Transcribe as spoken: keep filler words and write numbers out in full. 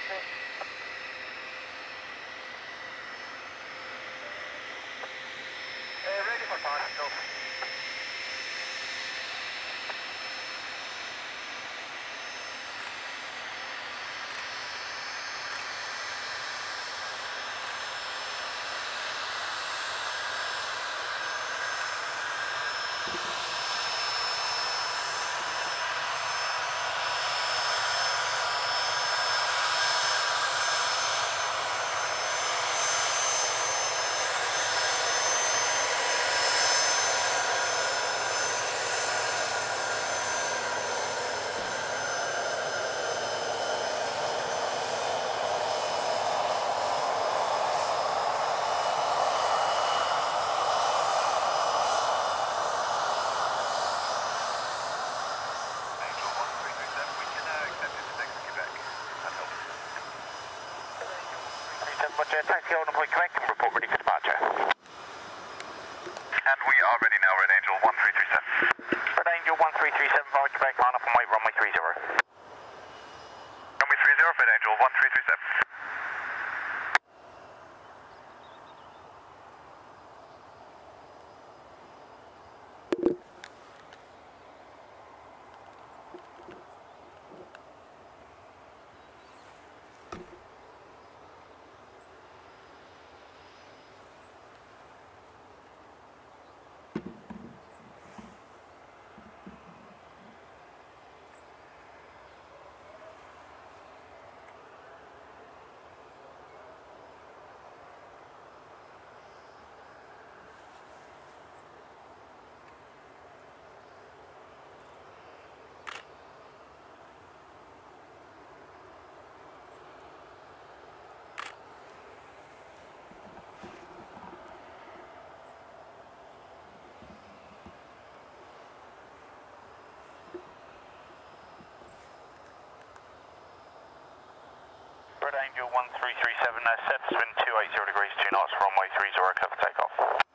ready for partial. Roger, taxi on point Quebec and report ready for departure. And we are ready now, Red Angel one three three seven. Red Angel one three three seven, Fire Quebec, line up and wait, runway three zero. Runway three zero, Red Angel one three three seven. Red Angel one three three seven, uh, surface wind two eighty degrees, two knots, runway three zero, cover takeoff.